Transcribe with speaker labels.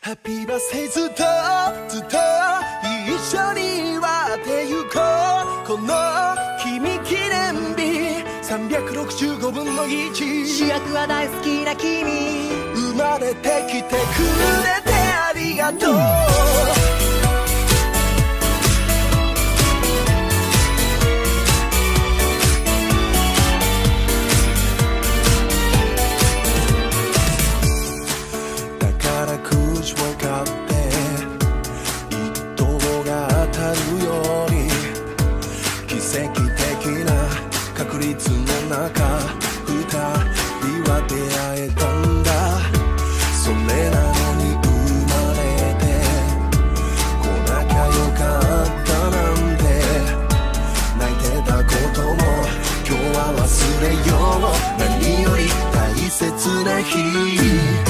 Speaker 1: ハッピーバースデーずっとずっと一緒に祝ってゆこう。この君記念日365分の1、
Speaker 2: 主役は大好きな君。
Speaker 1: 生まれてきてくれてありがとう。奇跡的な確率の中二人は出会えたんだ。それなのに生まれてこなきゃよかったなんて泣いてたことも今日は忘れよう。何より大切な日